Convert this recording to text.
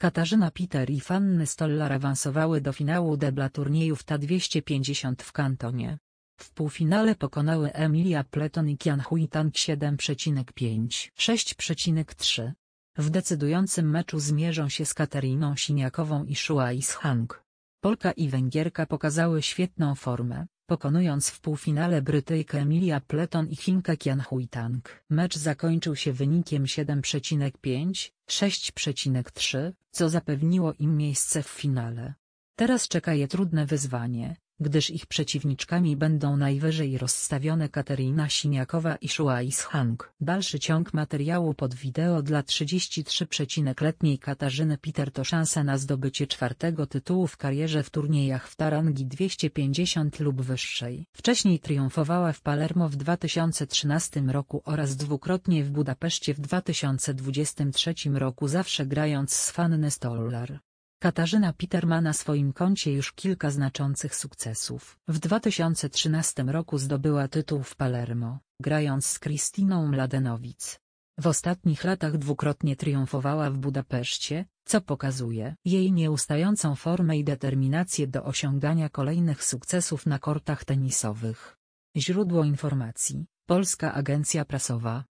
Katarzyna Peter i Fanny Stollar awansowały do finału debla turnieju WTA250 w Kantonie. W półfinale pokonały Emilia Pleton i Qian Huitang 7,5–6,3. W decydującym meczu zmierzą się z Kateriną Siniakową i Shuai Zhang. Polka i Węgierka pokazały świetną formę, pokonując w półfinale Brytyjkę Emilia Pleton i Chinkę Qian Huitang. Mecz zakończył się wynikiem 7,5–6,3, co zapewniło im miejsce w finale. Teraz czeka je trudne wyzwanie, gdyż ich przeciwniczkami będą najwyżej rozstawione Katerina Siniakowa i Shuai Zhang. Dalszy ciąg materiału pod wideo dla 33-letniej Katarzyny Peter to szansa na zdobycie czwartego tytułu w karierze w turniejach w rangi 250 lub wyższej. Wcześniej triumfowała w Palermo w 2013 roku oraz dwukrotnie w Budapeszcie w 2023 roku, zawsze grając z Fanny Stollar. Katarzyna Peter ma na swoim koncie już kilka znaczących sukcesów. W 2013 roku zdobyła tytuł w Palermo, grając z Kristyną Mladenovic. W ostatnich latach dwukrotnie triumfowała w Budapeszcie, co pokazuje jej nieustającą formę i determinację do osiągania kolejnych sukcesów na kortach tenisowych. Źródło informacji: Polska Agencja Prasowa.